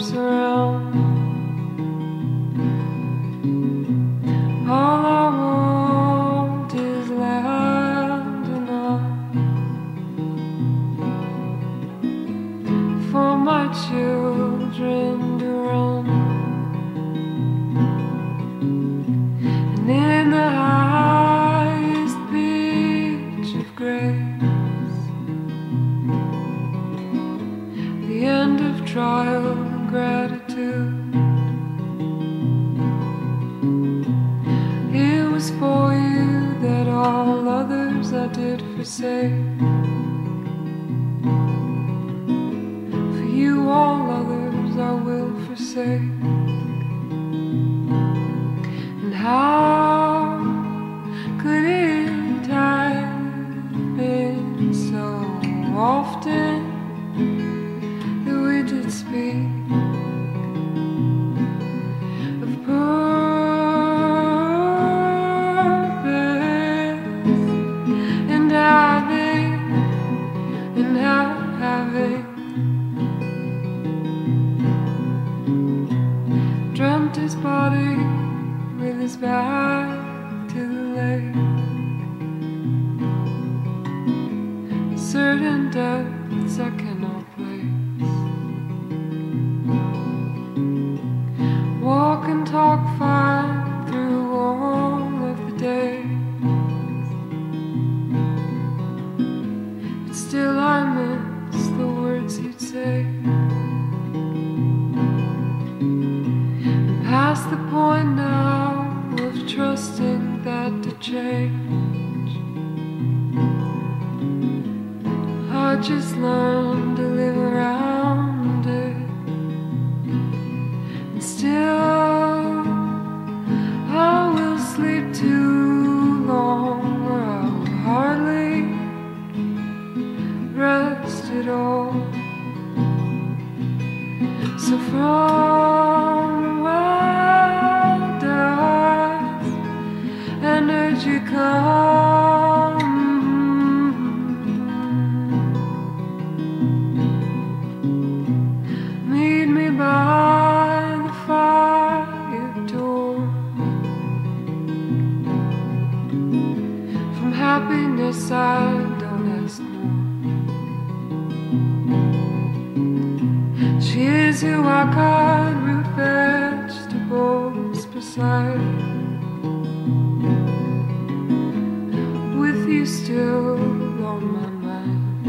lives around. All I want is land enough for my children to run. And in the highest pitch of grace, the end of trial and gratitude, it was for you that all others I did forsake. For you all others I will forsake. And how could it have been so often that we did speak of purpose and having dreamt his body with his back to the lake, certain depths I cannot place. Walk and talk fine through all of the days, but still I miss the words you'd say. Past the point now of trusting that to change, I just learned to live around it. And still I will sleep too long, or I'll hardly rest at all. So from where does energy come? Meet me by the fire door. From happiness I don't ask more. She is who I cut root vegetables beside, with you still on my mind.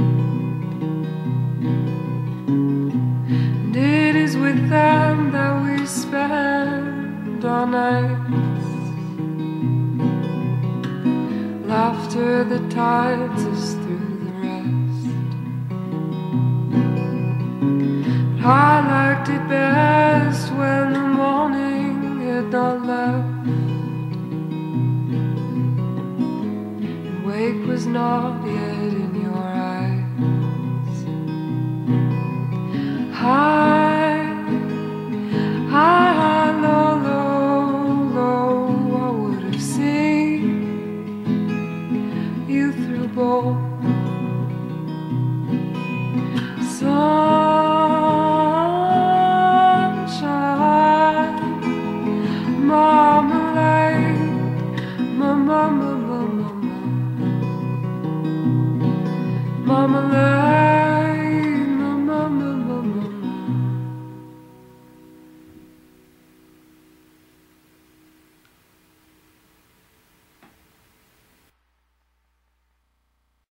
And it is with them that we spend our nights. Laughter that tides us through the rest. I liked it best when the morning had not left, and wake was not yet in your eyes. High, high, high, low, low, low, I would have seen you through both.